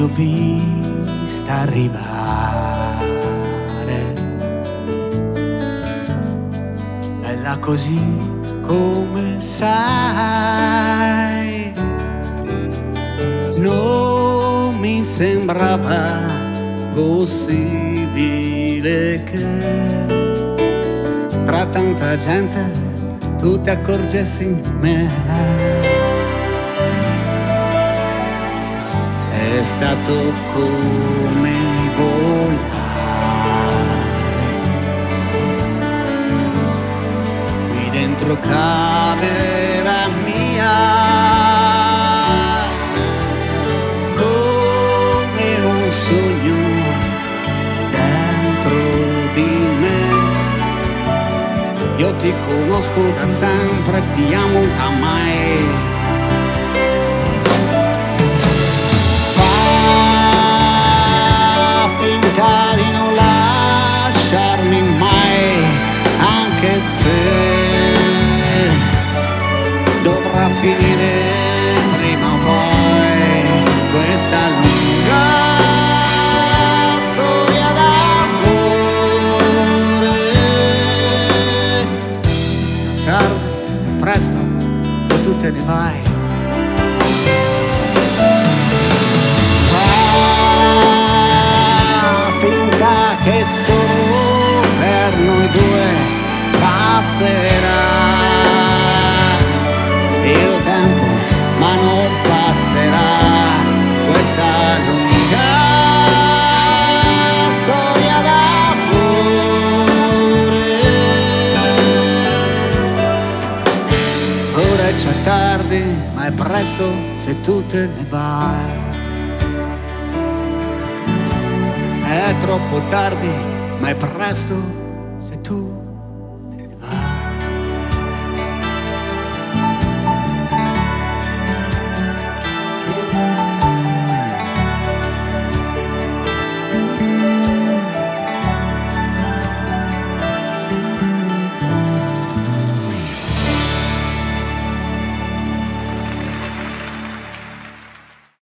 l'ho vista arrivare, bella così come sai. Non mi sembrava possibile che tra tanta gente tu ti accorgessi di me. È stato come volare qui dentro camera mia, come un sogno dentro di me. Io ti conosco da sempre, ti amo da mai. Di non lasciarmi mai, anche se dovrà finire prima o poi questa lunga storia d'amore. Tardi, presto, se tu te ne vai. Che solo per noi due passerà il tempo, ma non passerà questa lunga storia d'amore. Ora è già tardi, ma è presto se tu te ne vai. È troppo tardi, ma è presto se tu